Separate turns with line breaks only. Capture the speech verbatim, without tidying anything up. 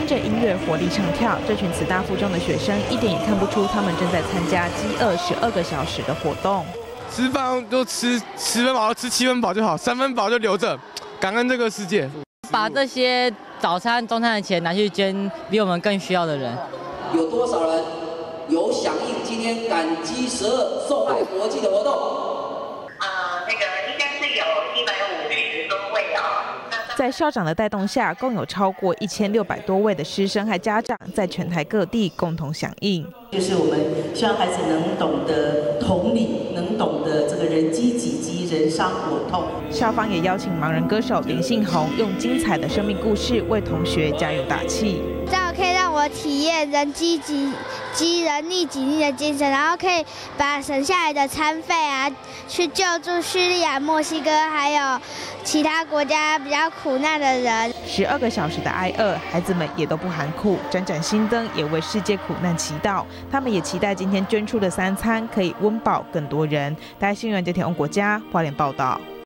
跟着音乐活力唱跳。这群慈大附中的学生一点也看不出他们正在参加饥饿十二个小时的活动。
吃饭就吃十分饱，吃七分饱就好，三分饱就留着，感恩这个世界。
把这些早餐、中餐的钱拿去捐比我们更需要的人。
有多少人有响应今天感激十二送爱国际的活动？
啊，那个应该是有一百五十多位哦。
在校长的带动下，共有超过一千六百多位的师生和家长在全台各地共同响应。
就是我们希望孩子能懂得同理，能懂得这个人饥己饥，人伤我痛。
校方也邀请盲人歌手林信宏用精彩的生命故事为同学加油打气。
这样可以让我体验人饥己饥、人利己利的精神，然后可以把省下来的餐费啊，去救助叙利亚、墨西哥还有其他国家比较苦难的人。
十二个小时的挨饿，孩子们也都不含苦，盏盏心灯也为世界苦难祈祷。他们也期待今天捐出的三餐可以温饱更多人。台新闻这天翁国家花莲报道。